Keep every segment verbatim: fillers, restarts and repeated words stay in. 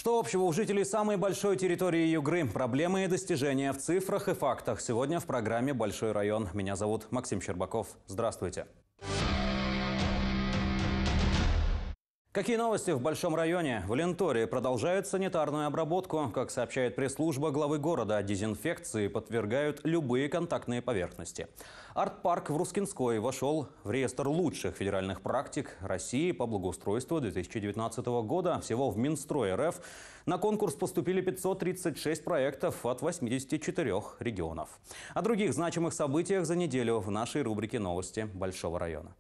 Что общего у жителей самой большой территории Югры? Проблемы и достижения в цифрах и фактах. Сегодня в программе «Большой район». Меня зовут Максим Щербаков. Здравствуйте. Какие новости в Большом районе? В Ленторе продолжают санитарную обработку. Как сообщает пресс-служба главы города, дезинфекции подвергают любые контактные поверхности. Арт-парк в Рускинской вошел в реестр лучших федеральных практик России по благоустройству две тысячи девятнадцатого года. Всего в Минстрой РФ на конкурс поступили пятьсот тридцать шесть проектов от восьмидесяти четырёх регионов. О других значимых событиях за неделю в нашей рубрике «Новости Большого района».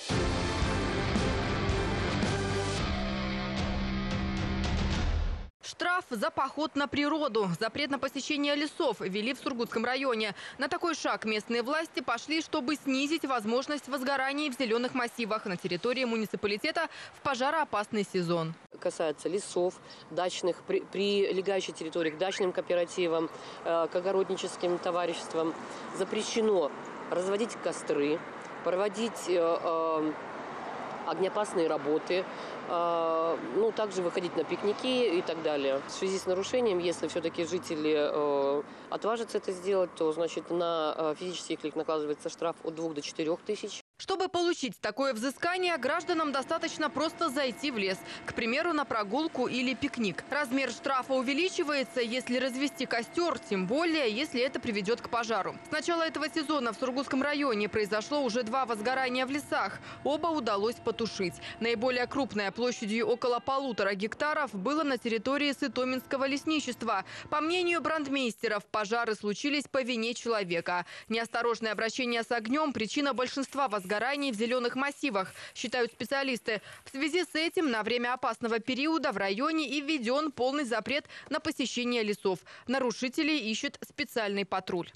Штраф за поход на природу. Запрет на посещение лесов ввели в Сургутском районе. На такой шаг местные власти пошли, чтобы снизить возможность возгораний в зеленых массивах на территории муниципалитета в пожароопасный сезон. Касается лесов, дачных, при, прилегающих территорий, к дачным кооперативам, э, к огородническим товариществам. Запрещено разводить костры, проводить э, э, огнеопасные работы, ну, также выходить на пикники и так далее. В связи с нарушением, если все-таки жители э, отважатся это сделать, то, значит, на э, физических лиц накладывается штраф от двух до четырех тысяч. Чтобы получить такое взыскание, гражданам достаточно просто зайти в лес, к примеру, на прогулку или пикник. Размер штрафа увеличивается, если развести костер, тем более, если это приведет к пожару. С начала этого сезона в Сургутском районе произошло уже два возгорания в лесах. Оба удалось потушить. Наиболее крупная, площадью около полутора гектаров, было на территории Сытоминского лесничества. По мнению брандмейстеров, пожары случились по вине человека. Неосторожное обращение с огнем – причина большинства возгораний. Возгораний в зеленых массивах, считают специалисты. В связи с этим на время опасного периода в районе и введен полный запрет на посещение лесов. Нарушителей ищет специальный патруль.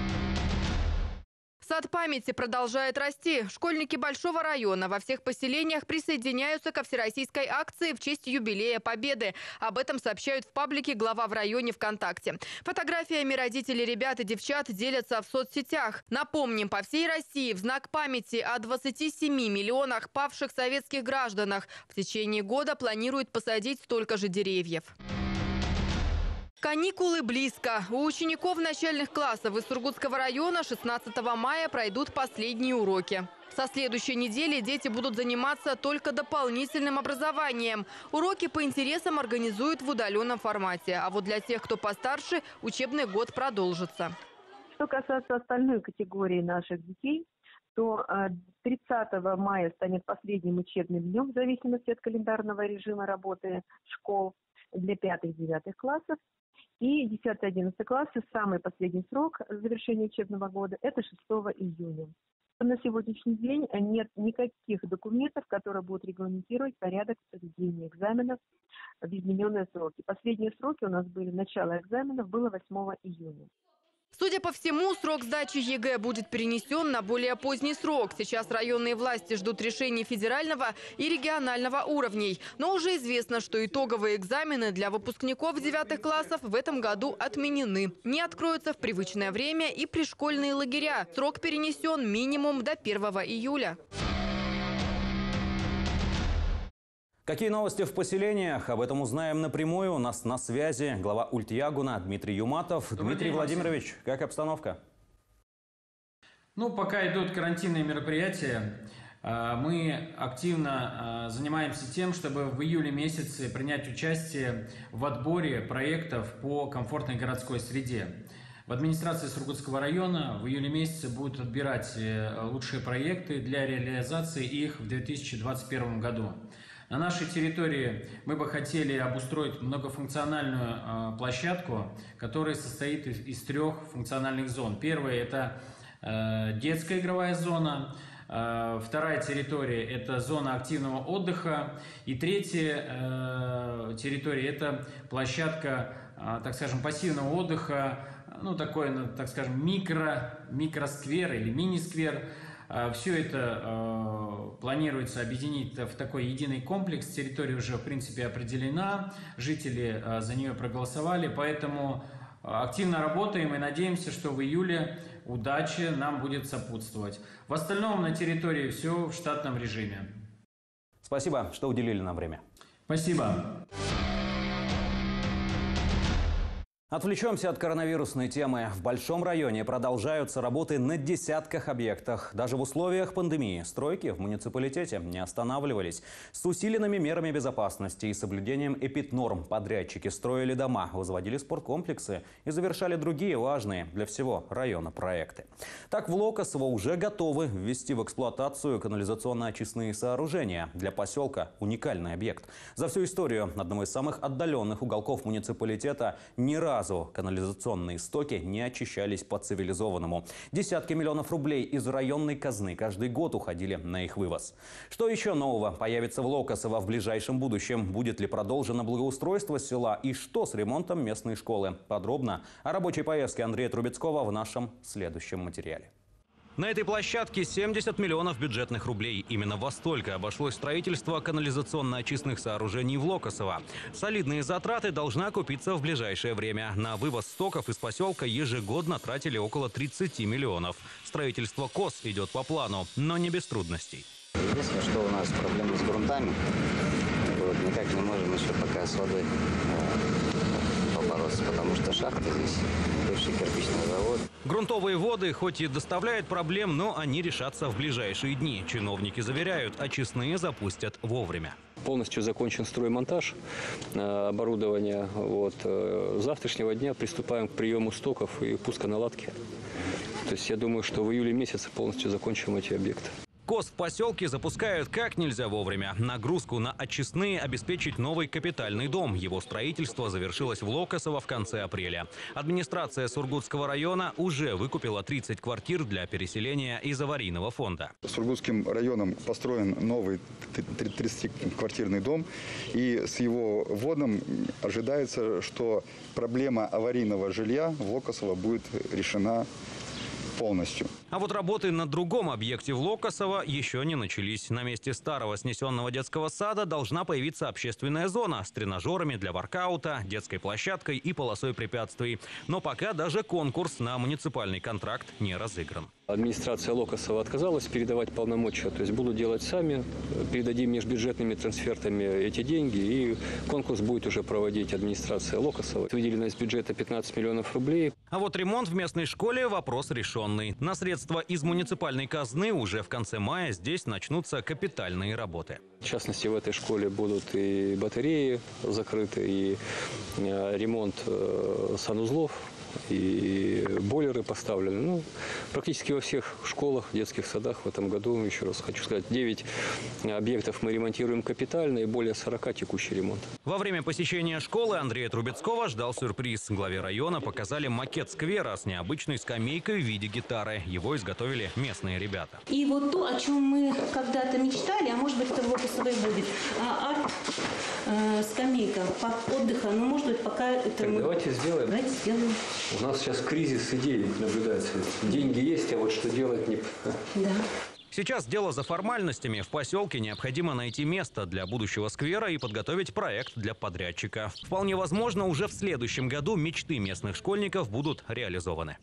Сад памяти продолжает расти. Школьники Большого района во всех поселениях присоединяются ко всероссийской акции в честь юбилея Победы. Об этом сообщают в паблике «Глава в районе» ВКонтакте. Фотографиями родителей ребят и девчат делятся в соцсетях. Напомним, по всей России в знак памяти о двадцати семи миллионах павших советских гражданах в течение года планируют посадить столько же деревьев. Каникулы близко. У учеников начальных классов из Сургутского района шестнадцатого мая пройдут последние уроки. Со следующей недели дети будут заниматься только дополнительным образованием. Уроки по интересам организуют в удаленном формате. А вот для тех, кто постарше, учебный год продолжится. Что касается остальной категории наших детей, то тридцатого мая станет последним учебным днем в зависимости от календарного режима работы школ для пятых-девятых классов. И десятый-одиннадцатый классы, самый последний срок завершения учебного года – это шестого июня. На сегодняшний день нет никаких документов, которые будут регламентировать порядок проведения экзаменов в измененные сроки. Последние сроки у нас были, начало экзаменов было восьмого июня. Судя по всему, срок сдачи ЕГЭ будет перенесен на более поздний срок. Сейчас районные власти ждут решений федерального и регионального уровней. Но уже известно, что итоговые экзамены для выпускников девятых классов в этом году отменены. Не откроются в привычное время и пришкольные лагеря. Срок перенесен минимум до первого июля. Какие новости в поселениях? Об этом узнаем напрямую. У нас на связи глава Ульт-Ягуна Дмитрий Юматов. Добрый Дмитрий день, Владимирович, Максим. Как обстановка? Ну, пока идут карантинные мероприятия, мы активно занимаемся тем, чтобы в июле месяце принять участие в отборе проектов по комфортной городской среде. В администрации Сургутского района в июле месяце будут отбирать лучшие проекты для реализации их в две тысячи двадцать первом году. На нашей территории мы бы хотели обустроить многофункциональную э, площадку, которая состоит из, из трех функциональных зон. Первая – это э, детская игровая зона. Э, вторая территория – это зона активного отдыха. И третья э, территория – это площадка, э, так скажем, пассивного отдыха, ну, такой, так скажем, микро, микросквер или мини-сквер. Все это э, планируется объединить в такой единый комплекс. Территория уже, в принципе, определена, жители э, за нее проголосовали, поэтому активно работаем и надеемся, что в июле удача нам будет сопутствовать. В остальном на территории все в штатном режиме. Спасибо, что уделили нам время. Спасибо. Отвлечемся от коронавирусной темы. В Большом районе продолжаются работы на десятках объектах. Даже в условиях пандемии стройки в муниципалитете не останавливались. С усиленными мерами безопасности и соблюдением эпиднорм подрядчики строили дома, возводили спорткомплексы и завершали другие важные для всего района проекты. Так, в Локосово уже готовы ввести в эксплуатацию канализационно-очистные сооружения. Для поселка уникальный объект. За всю историю одного из самых отдаленных уголков муниципалитета ни разу канализационные стоки не очищались по-цивилизованному. Десятки миллионов рублей из районной казны каждый год уходили на их вывоз. Что еще нового появится в Локосово в ближайшем будущем? Будет ли продолжено благоустройство села? И что с ремонтом местной школы? Подробно о рабочей поездке Андрея Трубецкого в нашем следующем материале. На этой площадке семьдесят миллионов бюджетных рублей. Именно во столько обошлось строительство канализационно-очистных сооружений в Локосово. Солидные затраты должны окупиться в ближайшее время. На вывоз стоков из поселка ежегодно тратили около тридцати миллионов. Строительство КОС идет по плану, но не без трудностей. Единственное, что у нас проблемы с грунтами. Вот, никак не можем еще пока с водой э, побороться, потому что шахта здесь, бывший кирпичный завод. Грунтовые воды хоть и доставляют проблем, но они решатся в ближайшие дни. Чиновники заверяют, очистные запустят вовремя. Полностью закончен строймонтаж э, оборудования. Вот, э, с завтрашнего дня приступаем к приему стоков и пусконаладке. То есть я думаю, что в июле месяце полностью закончим эти объекты. КОС в поселке запускают как нельзя вовремя. Нагрузку на очистные обеспечить новый капитальный дом. Его строительство завершилось в Локосово в конце апреля. Администрация Сургутского района уже выкупила тридцать квартир для переселения из аварийного фонда. Сургутским районом построен новый тридцатиквартирный дом. И с его вводом ожидается, что проблема аварийного жилья в Локосово будет решена полностью. А вот работы на другом объекте в Локосово еще не начались. На месте старого снесенного детского сада должна появиться общественная зона с тренажерами для воркаута, детской площадкой и полосой препятствий. Но пока даже конкурс на муниципальный контракт не разыгран. Администрация Локосова отказалась передавать полномочия, то есть будут делать сами, передадим межбюджетными трансфертами эти деньги, и конкурс будет уже проводить администрация Локосова. Выделено из бюджета пятнадцать миллионов рублей. А вот ремонт в местной школе – вопрос решенный. На средства из муниципальной казны уже в конце мая здесь начнутся капитальные работы. В частности, в этой школе будут и батареи закрыты, и ремонт санузлов, и бойлеры поставлены. Ну, практически во всех школах, детских садах в этом году, еще раз хочу сказать, девять объектов мы ремонтируем капитально и более сорока текущий ремонт. Во время посещения школы Андрея Трубецкого ждал сюрприз. Главе района показали макет сквера с необычной скамейкой в виде гитары. Его изготовили местные ребята. И вот то, о чем мы когда-то мечтали, а может быть это в Локосово и будет, а, арт, э, скамейка отдыха, ну может быть пока это... Так, мы... давайте сделаем. Давайте сделаем. У нас сейчас кризис идей наблюдается. Деньги есть, а вот что делать не... Да. Сейчас дело за формальностями. В поселке необходимо найти место для будущего сквера и подготовить проект для подрядчика. Вполне возможно, уже в следующем году мечты местных школьников будут реализованы.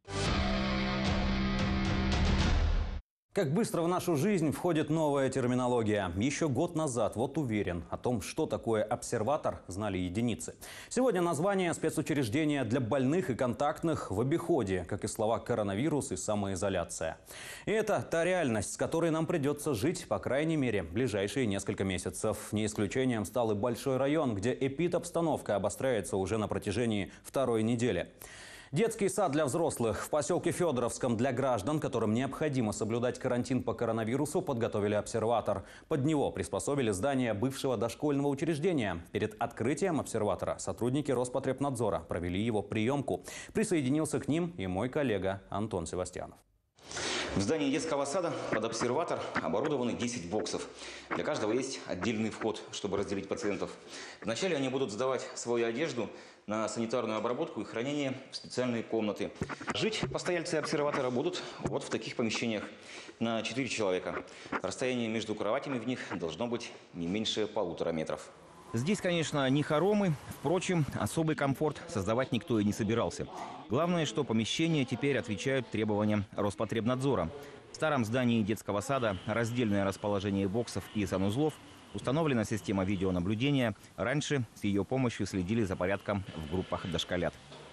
Как быстро в нашу жизнь входит новая терминология. Еще год назад, вот уверен, о том, что такое обсерватор, знали единицы. Сегодня название спецучреждения для больных и контактных в обиходе, как и слова коронавирус и самоизоляция. И это та реальность, с которой нам придется жить, по крайней мере, ближайшие несколько месяцев. Не исключением стал и Большой район, где эпидобстановка обостряется уже на протяжении второй недели. Детский сад для взрослых в поселке Федоровском для граждан, которым необходимо соблюдать карантин по коронавирусу, подготовили обсерватор. Под него приспособили здание бывшего дошкольного учреждения. Перед открытием обсерватора сотрудники Роспотребнадзора провели его приемку. Присоединился к ним и мой коллега Антон Севастьянов. В здании детского сада под обсерватор оборудованы десять боксов. Для каждого есть отдельный вход, чтобы разделить пациентов. Вначале они будут сдавать свою одежду на санитарную обработку и хранение в специальные комнаты. Жить постояльцы обсерватора будут вот в таких помещениях на четыре человека. Расстояние между кроватями в них должно быть не меньше полутора метров. Здесь, конечно, не хоромы. Впрочем, особый комфорт создавать никто и не собирался. Главное, что помещения теперь отвечают требованиям Роспотребнадзора. В старом здании детского сада раздельное расположение боксов и санузлов, установлена система видеонаблюдения. Раньше с ее помощью следили за порядком в группах дошколят.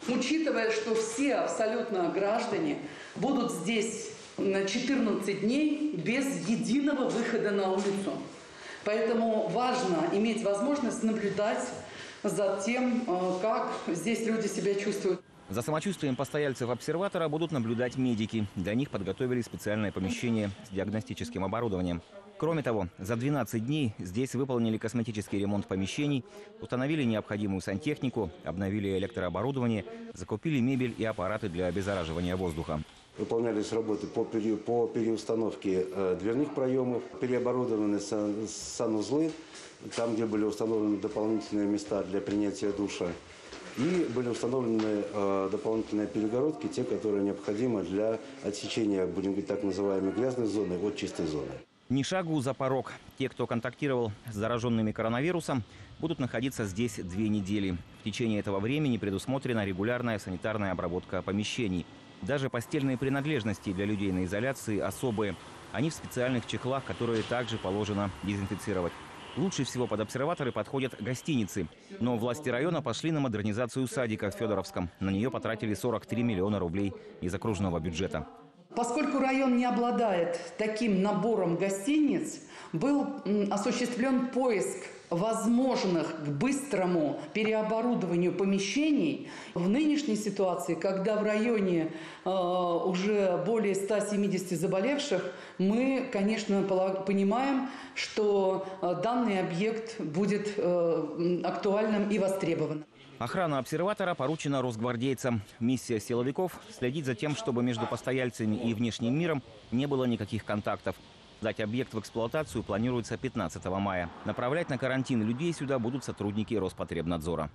Учитывая, что все абсолютно граждане будут здесь на четырнадцать дней без единого выхода на улицу. Поэтому важно иметь возможность наблюдать за тем, как здесь люди себя чувствуют. За самочувствием постояльцев обсерватора будут наблюдать медики. Для них подготовили специальное помещение с диагностическим оборудованием. Кроме того, за двенадцать дней здесь выполнили косметический ремонт помещений, установили необходимую сантехнику, обновили электрооборудование, закупили мебель и аппараты для обеззараживания воздуха. Выполнялись работы по, пере, по переустановке э, дверных проемов, переоборудованы сан, санузлы, там, где были установлены дополнительные места для принятия душа. И были установлены э, дополнительные перегородки, те, которые необходимы для отсечения, будем говорить, так называемой грязной зоны от чистой зоны. Ни шагу за порог. Те, кто контактировал с зараженными коронавирусом, будут находиться здесь две недели. В течение этого времени предусмотрена регулярная санитарная обработка помещений. Даже постельные принадлежности для людей на изоляции особые. Они в специальных чехлах, которые также положено дезинфицировать. Лучше всего под обсерваторы подходят гостиницы. Но власти района пошли на модернизацию садика в Федоровском. На нее потратили сорок три миллиона рублей из окружного бюджета. Поскольку район не обладает таким набором гостиниц, был осуществлен поиск возможных к быстрому переоборудованию помещений. В нынешней ситуации, когда в районе э, уже более ста семидесяти заболевших, мы, конечно, понимаем, что э, данный объект будет э, актуальным и востребованным. Охрана обсерватора поручена росгвардейцам. Миссия силовиков – следить за тем, чтобы между постояльцами и внешним миром не было никаких контактов. Сдать объект в эксплуатацию планируется пятнадцатого мая. Направлять на карантин людей сюда будут сотрудники Роспотребнадзора.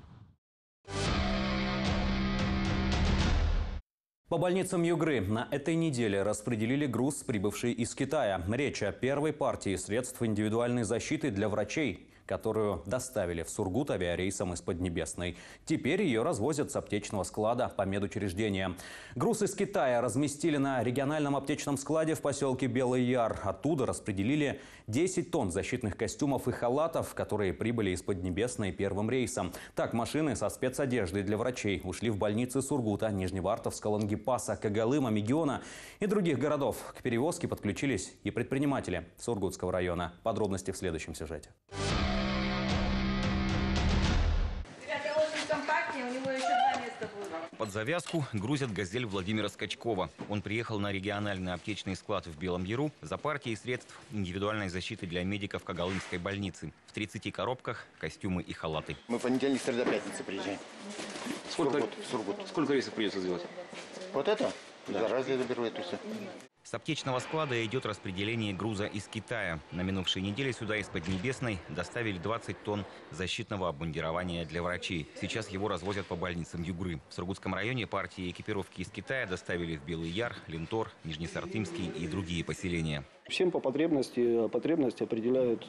По больницам Югры на этой неделе распределили груз, прибывший из Китая. Речь о первой партии средств индивидуальной защиты для врачей, которую доставили в Сургут авиарейсом из Поднебесной. Теперь ее развозят с аптечного склада по медучреждениям. Груз из Китая разместили на региональном аптечном складе в поселке Белый Яр. Оттуда распределили десять тонн защитных костюмов и халатов, которые прибыли из Поднебесной первым рейсом. Так, машины со спецодеждой для врачей ушли в больницы Сургута, Нижневартовска, Лангепаса, Когалыма, Мегиона и других городов. К перевозке подключились и предприниматели Сургутского района. Подробности в следующем сюжете. Под завязку грузят «Газель» Владимира Скачкова. Он приехал на региональный аптечный склад в Белом Яру за партией средств индивидуальной защиты для медиков Когалымской больницы. В тридцати коробках костюмы и халаты. Мы в понедельник, среда, пятница приезжаем. Сколько, Сургут, Сургут. Сколько рейсов придется сделать? Вот это? Да. Раз я заберу эту все. С аптечного склада идет распределение груза из Китая. На минувшей неделе сюда из Поднебесной доставили двадцать тонн защитного обмундирования для врачей. Сейчас его развозят по больницам Югры. В Сургутском районе партии экипировки из Китая доставили в Белый Яр, Лентор, Нижнесартымский и другие поселения. Всем по потребности. Потребности определяют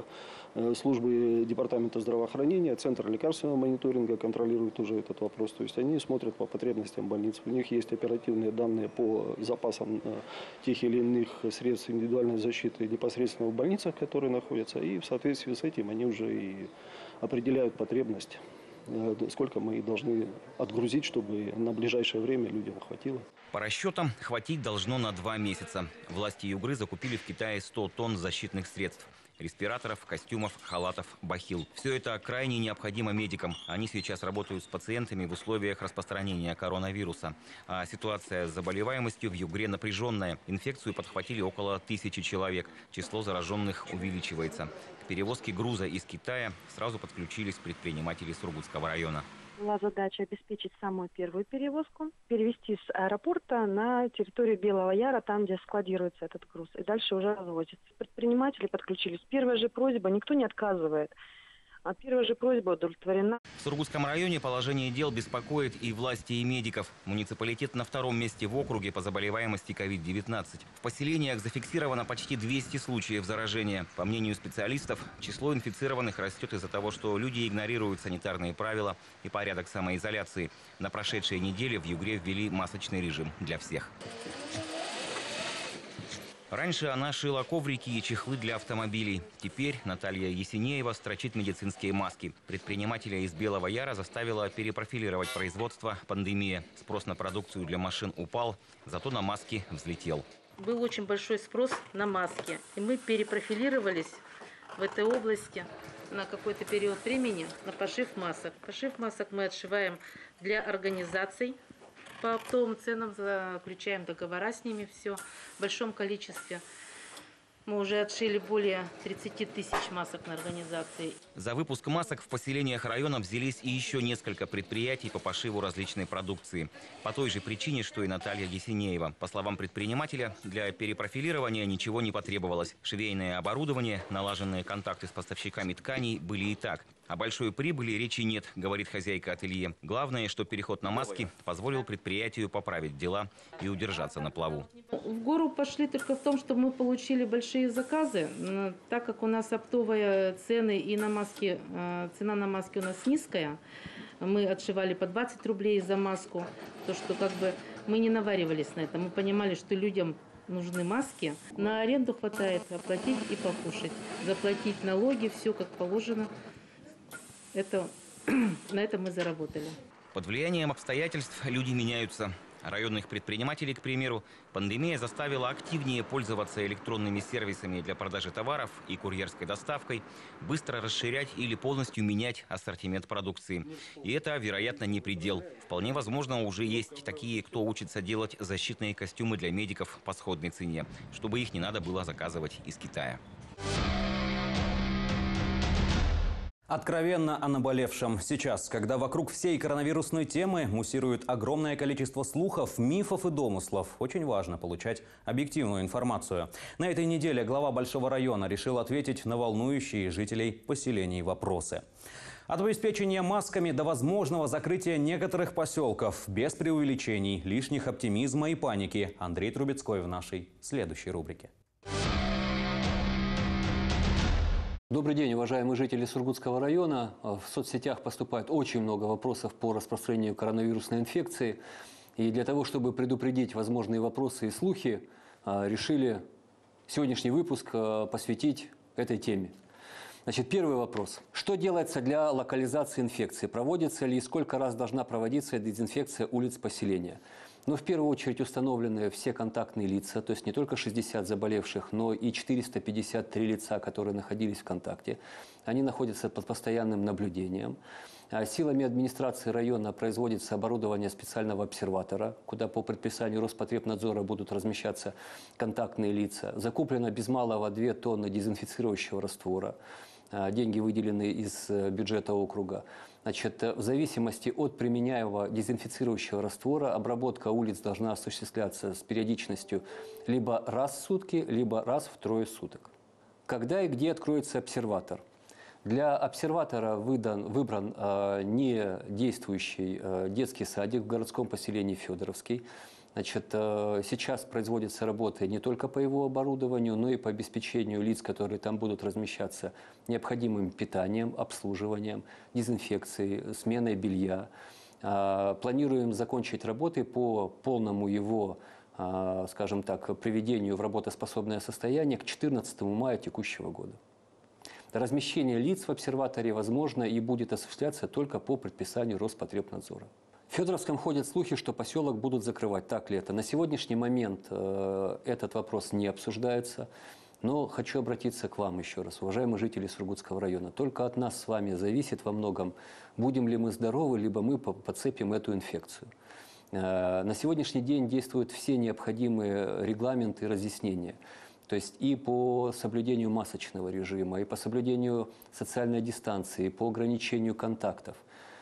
службы департамента здравоохранения, Центр лекарственного мониторинга контролирует уже этот вопрос. То есть они смотрят по потребностям больниц. У них есть оперативные данные по запасам тех или иных средств индивидуальной защиты непосредственно в больницах, которые находятся. И в соответствии с этим они уже и определяют потребность, сколько мы должны отгрузить, чтобы на ближайшее время людям хватило. По расчетам, хватить должно на два месяца. Власти Югры закупили в Китае сто тонн защитных средств. Респираторов, костюмов, халатов, бахил. Все это крайне необходимо медикам. Они сейчас работают с пациентами в условиях распространения коронавируса. А ситуация с заболеваемостью в Югре напряженная. Инфекцию подхватили около тысячи человек. Число зараженных увеличивается. К перевозке груза из Китая сразу подключились предприниматели Сургутского района. Была задача обеспечить самую первую перевозку, перевести с аэропорта на территорию Белого Яра, там, где складируется этот груз, и дальше уже развозится. Предприниматели подключились. Первая же просьба, никто не отказывает. А первая же просьба удовлетворена. В Сургутском районе положение дел беспокоит и власти, и медиков. Муниципалитет на втором месте в округе по заболеваемости ковид девятнадцать. В поселениях зафиксировано почти двести случаев заражения. По мнению специалистов, число инфицированных растет из-за того, что люди игнорируют санитарные правила и порядок самоизоляции. На прошедшей неделе в Югре ввели масочный режим для всех. Раньше она шила коврики и чехлы для автомобилей. Теперь Наталья Есенеева строчит медицинские маски. Предпринимателя из Белого Яра заставила перепрофилировать производство пандемия. Спрос на продукцию для машин упал, зато на маски взлетел. Был очень большой спрос на маски. И мы перепрофилировались в этой области на какой-то период времени на пошив масок. Пошив масок мы отшиваем для организаций. По оптовым ценам заключаем договора с ними, все в большом количестве. Мы уже отшили более тридцати тысяч масок на организации. За выпуск масок в поселениях района взялись и еще несколько предприятий по пошиву различной продукции. По той же причине, что и Наталья Есенеева. По словам предпринимателя, для перепрофилирования ничего не потребовалось. Швейное оборудование, налаженные контакты с поставщиками тканей были и так. О большой прибыли речи нет, говорит хозяйка ателье. Главное, что переход на маски позволил предприятию поправить дела и удержаться на плаву. В гору пошли только в том, что мы получили большие заказы. Так как у нас оптовые цены и на маски, цена на маски у нас низкая, мы отшивали по двадцать рублей за маску. То, что как бы мы не наваривались на это. Мы понимали, что людям нужны маски. На аренду хватает оплатить и покушать. Заплатить налоги, все как положено. Это, на этом мы заработали. Под влиянием обстоятельств люди меняются. Районных предпринимателей, к примеру, пандемия заставила активнее пользоваться электронными сервисами для продажи товаров и курьерской доставкой, быстро расширять или полностью менять ассортимент продукции. И это, вероятно, не предел. Вполне возможно, уже есть такие, кто учится делать защитные костюмы для медиков по сходной цене, чтобы их не надо было заказывать из Китая. Откровенно о наболевшем. Сейчас, когда вокруг всей коронавирусной темы муссирует огромное количество слухов, мифов и домыслов, очень важно получать объективную информацию. На этой неделе глава Большого района решил ответить на волнующие жителей поселений вопросы. От обеспечения масками до возможного закрытия некоторых поселков. Без преувеличений, лишних оптимизма и паники. Андрей Трубецкой в нашей следующей рубрике. Добрый день, уважаемые жители Сургутского района. В соцсетях поступает очень много вопросов по распространению коронавирусной инфекции. И для того, чтобы предупредить возможные вопросы и слухи, решили сегодняшний выпуск посвятить этой теме. Значит, первый вопрос. Что делается для локализации инфекции? Проводится ли и сколько раз должна проводиться дезинфекция улиц поселения? Ну, в первую очередь установлены все контактные лица, то есть не только шестьдесят заболевших, но и четыреста пятьдесят три лица, которые находились в контакте. Они находятся под постоянным наблюдением. Силами администрации района производится оборудование специального обсерватора, куда по предписанию Роспотребнадзора будут размещаться контактные лица. Закуплено без малого две тонны дезинфицирующего раствора. Деньги выделены из бюджета округа. Значит, в зависимости от применяемого дезинфицирующего раствора обработка улиц должна осуществляться с периодичностью либо раз в сутки, либо раз в трое суток. Когда и где откроется обсерватор? Для обсерватора выдан, выбран э, не действующий э, детский садик в городском поселении Федоровский. Значит, э, сейчас производятся работы не только по его оборудованию, но и по обеспечению лиц, которые там будут размещаться, необходимым питанием, обслуживанием, дезинфекцией, сменой белья. Э, планируем закончить работы по полному его, э, скажем так, приведению в работоспособное состояние к четырнадцатому мая текущего года. Размещение лиц в обсерваторе возможно и будет осуществляться только по предписанию Роспотребнадзора. В Федоровском ходят слухи, что поселок будут закрывать. Так ли это? На сегодняшний момент э, этот вопрос не обсуждается. Но хочу обратиться к вам еще раз, уважаемые жители Сургутского района. Только от нас с вами зависит во многом, будем ли мы здоровы, либо мы подцепим эту инфекцию. Э, на сегодняшний день действуют все необходимые регламенты и разъяснения. То есть и по соблюдению масочного режима, и по соблюдению социальной дистанции, и по ограничению контактов.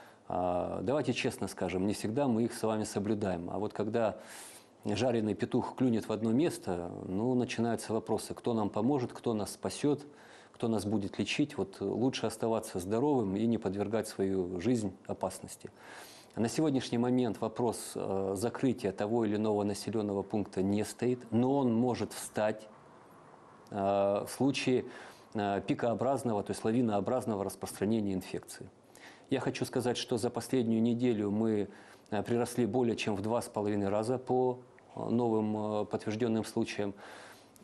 Давайте честно скажем, не всегда мы их с вами соблюдаем. А вот когда жареный петух клюнет в одно место, ну, начинаются вопросы, кто нам поможет, кто нас спасет, кто нас будет лечить. Вот лучше оставаться здоровым и не подвергать свою жизнь опасности. На сегодняшний момент вопрос закрытия того или иного населенного пункта не стоит, но он может встать в случае пикообразного, то есть лавинообразного распространения инфекции. Я хочу сказать, что за последнюю неделю мы приросли более чем в два с половиной раза по новым подтвержденным случаям.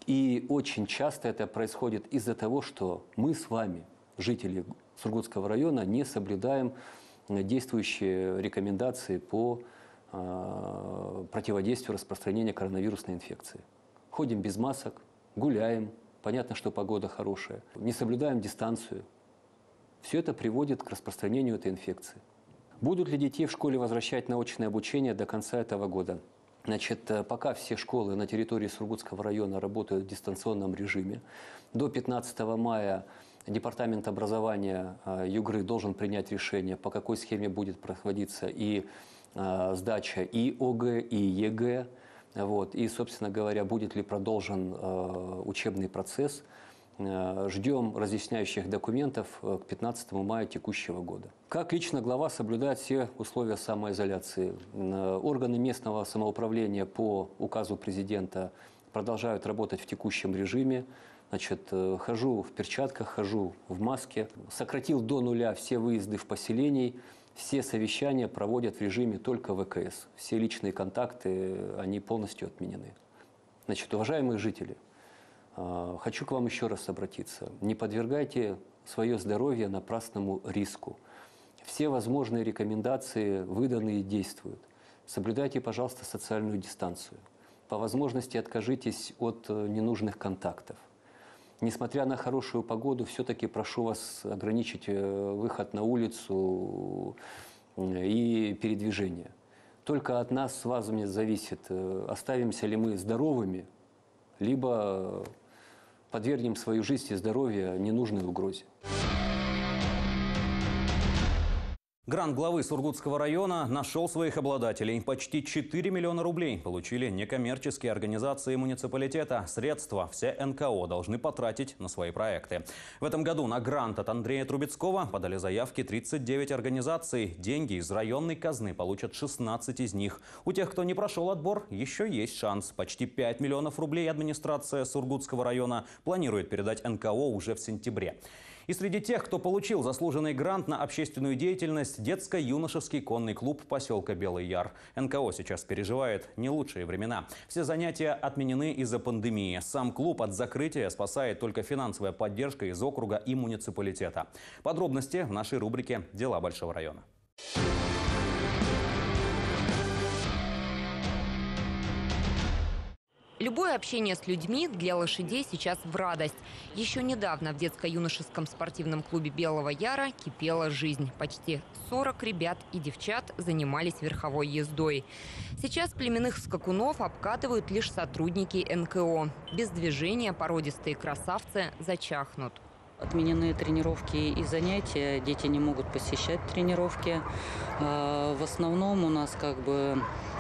И очень часто это происходит из-за того, что мы с вами, жители Сургутского района, не соблюдаем действующие рекомендации по э, противодействию распространению коронавирусной инфекции. Ходим без масок, гуляем, понятно, что погода хорошая, не соблюдаем дистанцию. Все это приводит к распространению этой инфекции. Будут ли детей в школе возвращать на очное обучение до конца этого года? Значит, пока все школы на территории Сургутского района работают в дистанционном режиме, до пятнадцатого мая Департамент образования Югры должен принять решение, по какой схеме будет проходиться и э, сдача и ОГЭ, и ЕГЭ. Вот. И, собственно говоря, будет ли продолжен э, учебный процесс. Э, ждем разъясняющих документов к пятнадцатому мая текущего года. Как лично глава соблюдает все условия самоизоляции? Э, органы местного самоуправления по указу президента продолжают работать в текущем режиме. Значит, хожу в перчатках, хожу в маске. Сократил до нуля все выезды в поселений. Все совещания проводят в режиме только ВКС. Все личные контакты, они полностью отменены. Значит, уважаемые жители, хочу к вам еще раз обратиться. Не подвергайте свое здоровье напрасному риску. Все возможные рекомендации выданы и действуют. Соблюдайте, пожалуйста, социальную дистанцию. По возможности откажитесь от ненужных контактов. Несмотря на хорошую погоду, все-таки прошу вас ограничить выход на улицу и передвижение. Только от нас с вами зависит, оставимся ли мы здоровыми, либо подвергнем свою жизнь и здоровье ненужной угрозе. Грант главы Сургутского района нашел своих обладателей. Почти четыре миллиона рублей получили некоммерческие организации муниципалитета. Средства все эн ка о должны потратить на свои проекты. В этом году на грант от Андрея Трубецкого подали заявки тридцать девять организаций. Деньги из районной казны получат шестнадцать из них. У тех, кто не прошел отбор, еще есть шанс. Почти пять миллионов рублей администрация Сургутского района планирует передать эн ка о уже в сентябре. И среди тех, кто получил заслуженный грант на общественную деятельность, детско-юношеский конный клуб поселка Белый Яр. эн ка о сейчас переживает не лучшие времена. Все занятия отменены из-за пандемии. Сам клуб от закрытия спасает только финансовая поддержка из округа и муниципалитета. Подробности в нашей рубрике «Дела большого района». Любое общение с людьми для лошадей сейчас в радость. Еще недавно в детско-юношеском спортивном клубе Белого Яра кипела жизнь. Почти сорок ребят и девчат занимались верховой ездой. Сейчас племенных скакунов обкатывают лишь сотрудники эн ка о. Без движения породистые красавцы зачахнут. Отменены тренировки и занятия, дети не могут посещать тренировки. В основном у нас как бы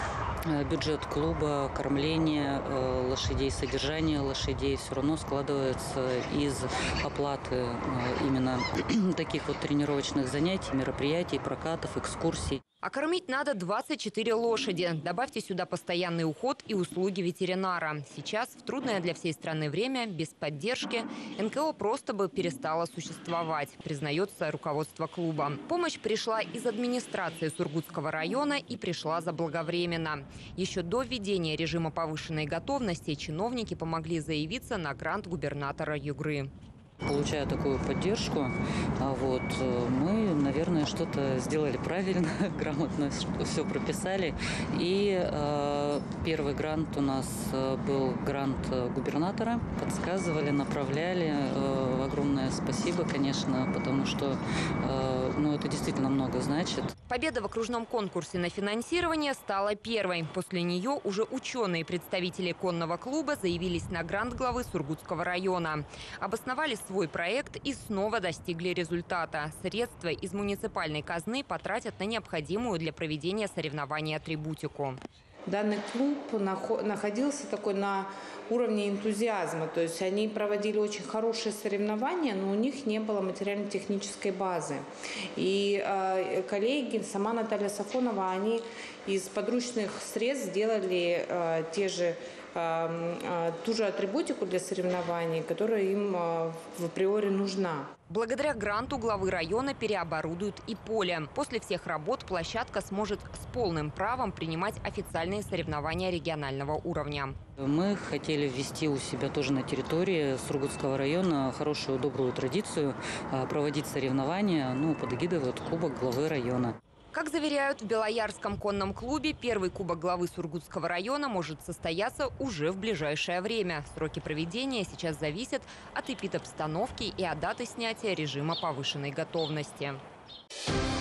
бюджет клуба, кормление лошадей, содержание лошадей все равно складывается из оплаты именно таких вот тренировочных занятий, мероприятий, прокатов, экскурсий. А кормить надо двадцать четыре лошади. Добавьте сюда постоянный уход и услуги ветеринара. Сейчас, в трудное для всей страны время, без поддержки, эн ка о просто бы перестало существовать, признается руководство клуба. Помощь пришла из администрации Сургутского района и пришла заблаговременно. Еще до введения режима повышенной готовности чиновники помогли заявиться на грант губернатора Югры. Получая такую поддержку, вот, мы, наверное, что-то сделали правильно, грамотно все прописали. И э, первый грант у нас был грант губернатора. Подсказывали, направляли. Э, огромное спасибо, конечно, потому что э, ну, это действительно много значит. Победа в окружном конкурсе на финансирование стала первой. После нее уже ученые представители конного клуба заявились на грант главы Сургутского района. Обосновали свой проект и снова достигли результата. Средства из муниципальной казны потратят на необходимую для проведения соревнований атрибутику. Данный клуб находился такой на уровне энтузиазма. То есть они проводили очень хорошие соревнования, но у них не было материально-технической базы. И э, коллеги, сама Наталья Сафонова, они из подручных средств сделали э, те же ту же атрибутику для соревнований, которая им в априори нужна. Благодаря гранту главы района переоборудуют и поле. После всех работ площадка сможет с полным правом принимать официальные соревнования регионального уровня. Мы хотели ввести у себя тоже на территории Сургутского района хорошую, добрую традицию проводить соревнования, ну, под эгидой вот Кубок главы района. Как заверяют в Белоярском конном клубе, первый кубок главы Сургутского района может состояться уже в ближайшее время. Сроки проведения сейчас зависят от эпидобстановки и от даты снятия режима повышенной готовности.